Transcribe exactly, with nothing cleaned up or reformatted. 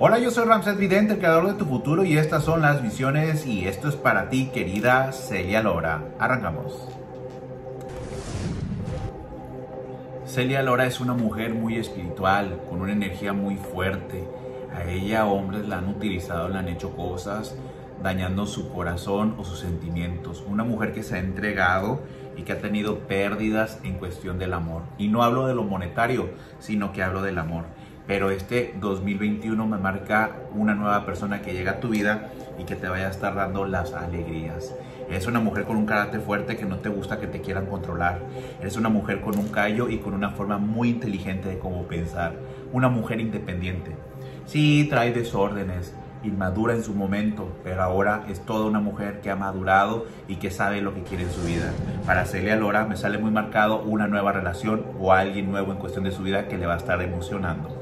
Hola, yo soy Ramsés Vidente, el creador de tu futuro, y estas son las visiones y esto es para ti, querida Celia Lora. Arrancamos. Celia Lora es una mujer muy espiritual, con una energía muy fuerte. A ella hombres la han utilizado, le han hecho cosas dañando su corazón o sus sentimientos. Una mujer que se ha entregado y que ha tenido pérdidas en cuestión del amor. Y no hablo de lo monetario, sino que hablo del amor. Pero este dos mil veintiuno me marca una nueva persona que llega a tu vida y que te vaya a estar dando las alegrías. Eres una mujer con un carácter fuerte que no te gusta que te quieran controlar. Eres una mujer con un callo y con una forma muy inteligente de cómo pensar. Una mujer independiente. Sí, trae desórdenes, inmadura en su momento, pero ahora es toda una mujer que ha madurado y que sabe lo que quiere en su vida. Para Celia Lora me sale muy marcado una nueva relación o alguien nuevo en cuestión de su vida que le va a estar emocionando.